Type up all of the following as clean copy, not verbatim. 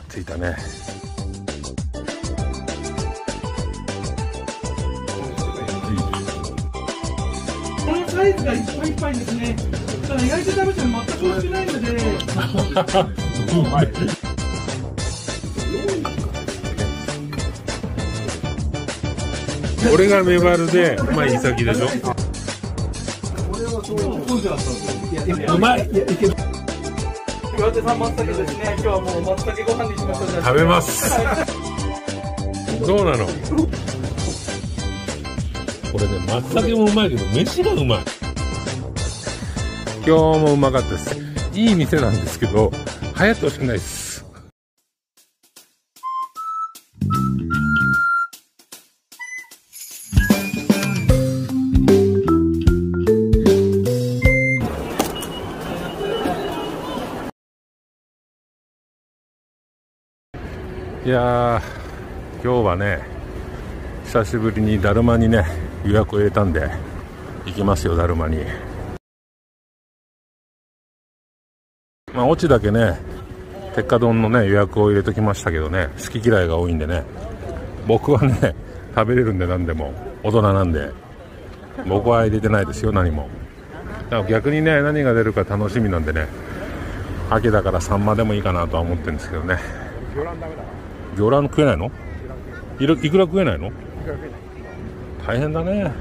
着いたね。 このサイズがいっぱいいっぱいですね。ただ焼いて食べても全く美味しくないので。 うまい。これがメバルで、まあイサキでしょ。うまい。 岩手産松茸ですね。今日はもう松茸ご飯にしましょう。 食べます。どうなの。これね、松茸もうまいけど飯がうまい。今日もうまかったです。いい店なんですけど流行ってほしくないです。いやー、今日はね久しぶりにだるまにね予約を入れたんで行きますよ。だるまに。まあオチだけね鉄火丼のね予約を入れときましたけどね、好き嫌いが多いんでね、僕はね食べれるんで何でも大人なんで僕は入れてないですよ何も。だから逆にね何が出るか楽しみなんでね、秋だからサンマでもいいかなとは思ってるんですけどね。魚卵食えないの？いくら食えないの？大変だね。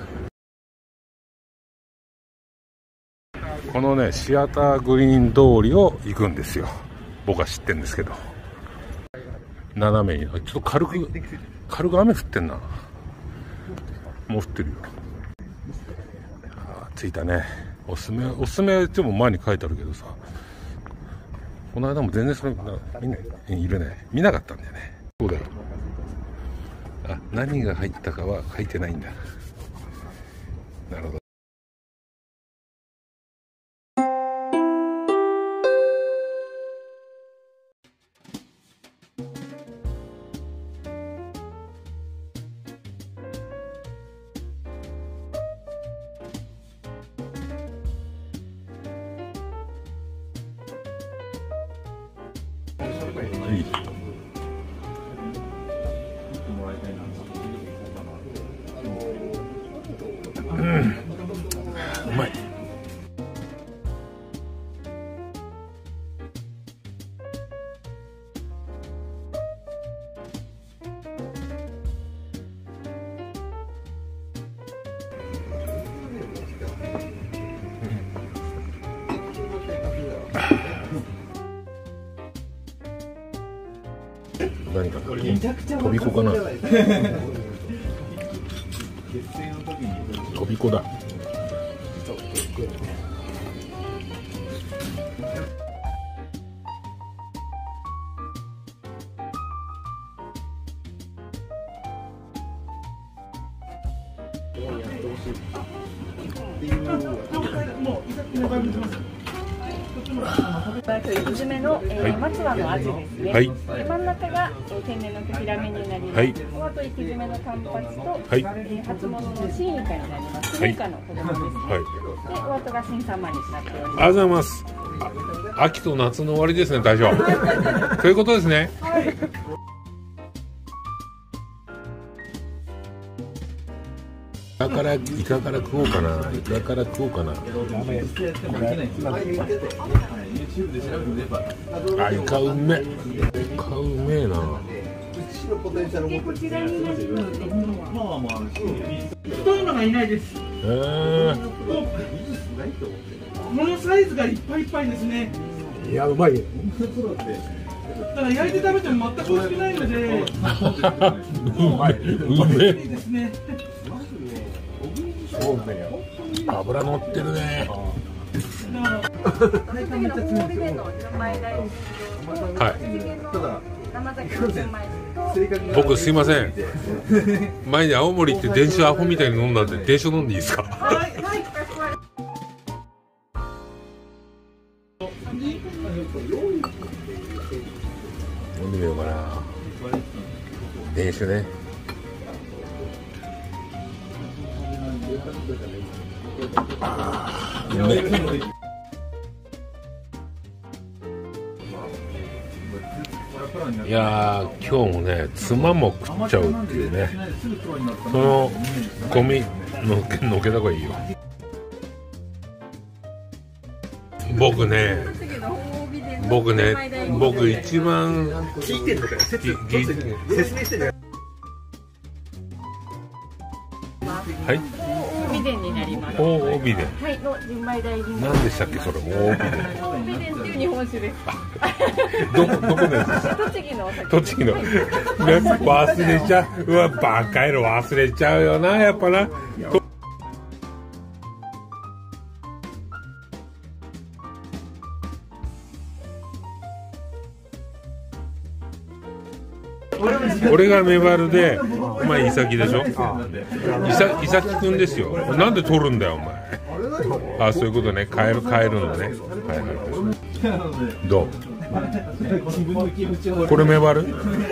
このねシアターグリーン通りを行くんですよ。僕は知ってるんですけど、斜めにちょっと軽く雨降ってんな。もう降ってるよ。着いたね。おすすめっても前に書いてあるけどさ、この間も全然それみんないるね。見なかったんだよね。そうだよ。あ、何が入ったかは書いてないんだ。なるほど。いい。うまい。何か飛び子かな。飛び子だ。 締めの松葉のアジですね。真ん中が天然のクジラメになります。あと生締めのカンパチと初物のシンイカになります。シンイカの子供ですね。で、お後が新サンマになっております。 ありがとうございます。秋と夏の終わりですね、大将。そういうことですね。イカから食おうかな。イカから食おうかな。あ、イカうめえ。イカうめえな。 こちらになります。太いのがいないです。このサイズがいっぱいいっぱいですね。 いや、うまいよ。 だから焼いて食べても全く美味しくないので。 うまい。うめえですね。 脂乗ってるね。僕すいません。前に青森行って電車アホみたいに飲んだんで電車飲んでいいですか？飲んでみようかな。電車ね。うめえ。 いやー、今日もね、妻も食っちゃうっていうね。そのゴミのけた方がいいよ。僕一番聞いてんのかよ。説明してる。はい。 大美伝になります。 大美伝。 はい、の純米大吟醸。 何でしたっけ、それ。大美伝。 大美伝っていう日本酒です。 どこのやつですか。 栃木のお酒。 栃木の。忘れちゃう。うわ、バカ野郎、忘れちゃうよな、やっぱな。俺がメバルで、お前イサキでしょ。イサキくんですよ。なんで取るんだよお前。あ、そういうことね。変えるんだね。はいはい。どう。これメバル。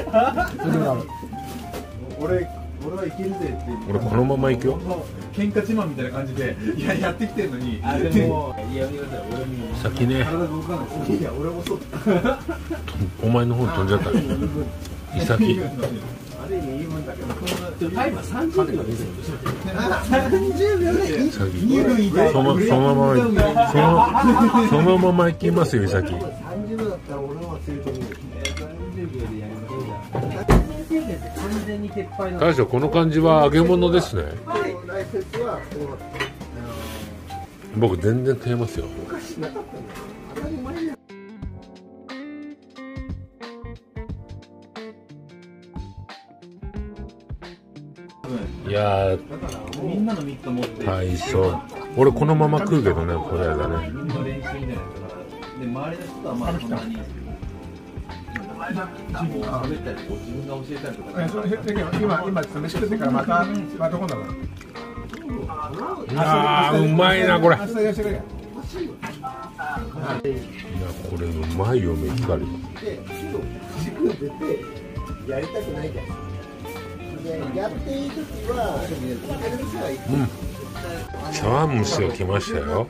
俺はいけるぜって。俺このまま行くよ。 喧嘩自慢みたいな感じでやってきてるのに。 先ね。お前の方に飛んじゃった。イサキ。そのまま行きますよ、イサキ。大将、この感じは揚げ物ですね。僕全然食えますよ。いやー、大将、俺このまま食うけどね、これだね。あー、うまいなこれ。いや、これうまいよ、メヒカリ。やりたくないじゃん。やっていいときは、茶碗蒸しが来ましたよ。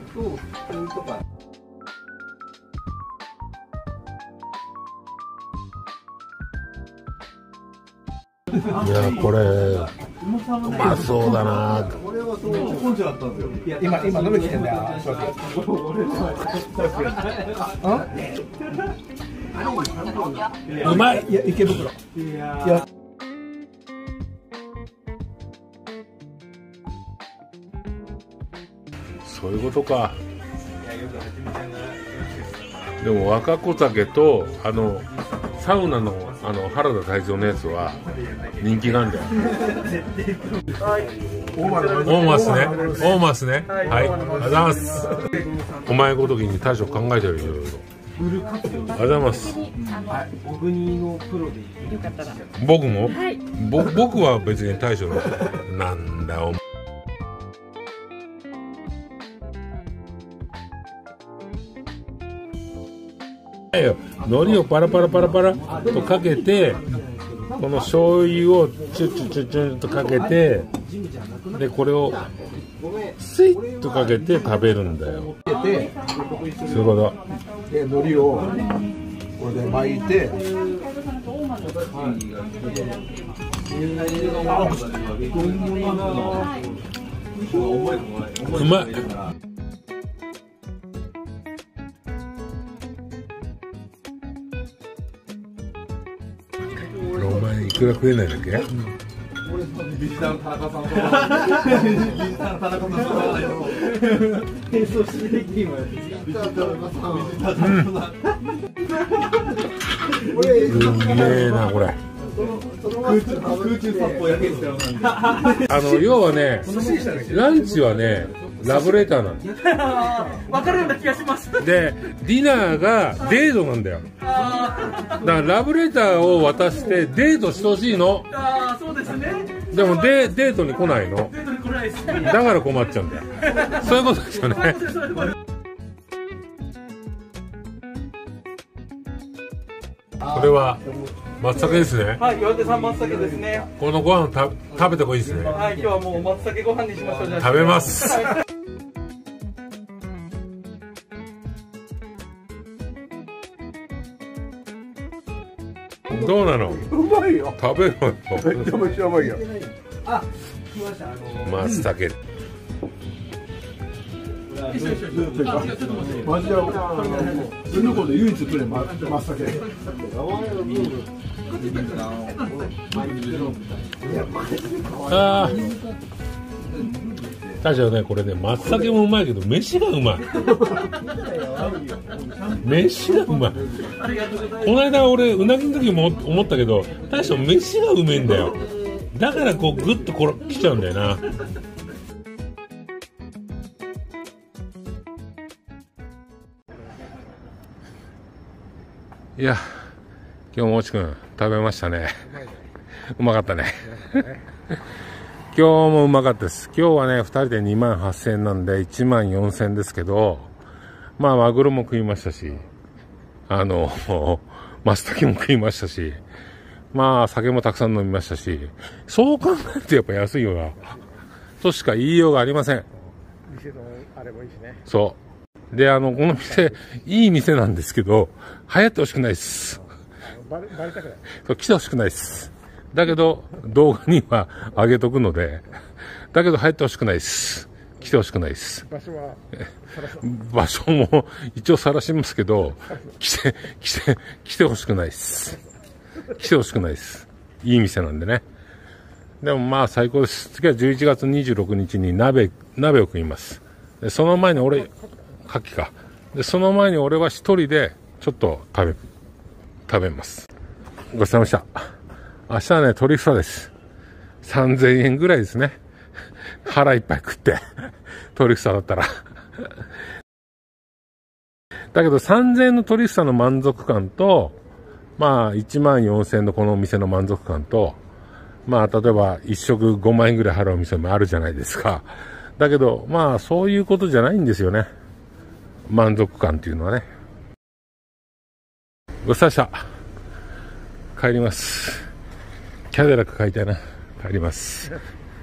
いや、これうまそうだな。 今飲めてきてんだよ。 うまい。 池袋。 そういうことか。でも若子酒とサウナの原田泰造のやつは人気があるんだよ。オーマスね。はい、ありがとうございます。お前ごときに大将考えてるよ、いろいろ。ありがとうございます。僕も、はい、僕は別に大将のなんだお前。海苔をパラパラとかけて、この醤油をチュッとかけて、でこれをスイッとかけて食べるんだよ。そういうこと。 で海苔をこれで巻いて、 うまい。お前いくら食えないんだっけ？ ビジターの田中さんとか並走してビジターの田中さん。 うめえなこれ。 空中殺法やけんちゃうなんで。 要はね、ランチはね、ラブレターなんです。 わかるような気がします。 で、ディナーがデートなんだよ。だからラブレターを渡してデートしてほしいの。 ああ、そうですね。 でもデートに来ないの。 デートに来ないです。 だから困っちゃうんだよ。そういうことですよね。これは松茸ですね。 はい、岩手産松茸ですね。 このご飯食べた方がいいですね。 はい、今日はもう松茸ご飯にしましょう。じゃあ食べます。 どうなの？ うまいよ。 食べろよ。 めちゃめちゃうまいよ。 あ、来ました。 松茸。 マジでその子で唯一取れ松茸。 ああ。確かね、これね、松茸もうまいけど、飯がうまい。飯がうまい。この間俺、うなぎの時も思ったけど、大将飯がうめえんだよ。だからこう、ぐっと来ちゃうんだよな。いや、今日もおちくん食べましたね。うまかったね。今日もうまかったです。今日はね、2人で28,000円なんで14,000円ですけど、まあマグロも食いましたし、マスタケも食いましたし、まあ酒もたくさん飲みましたし、そう考えるとやっぱ安いよなとしか言いようがありません。 店のあれもいいしね。 そう。で、この店、いい店なんですけど、流行ってほしくないです。 バレたくない。 そう、来てほしくないです。だけど、動画には上げとくので、だけど流行ってほしくないです。来てほしくないです。場所も一応晒しますけど、来てほしくないです。来てほしくないです。いい店なんでね。でもまあ最高です。次は11月26日に鍋を食います。でその前に俺、牡蠣か。で、その前に俺は一人でちょっと食べます。ごちそうさまでした。明日はね、トリュフサです。3000円ぐらいですね。腹いっぱい食って。トリュフサだったら。だけど3000円のトリュフサの満足感と、まあ14,000円のこのお店の満足感と、まあ例えば一食5万円ぐらい払うお店もあるじゃないですか。だけど、まあそういうことじゃないんですよね。満足感っていうのはね。ごちそうさまでした。帰ります。キャデラック買いたいな。帰ります。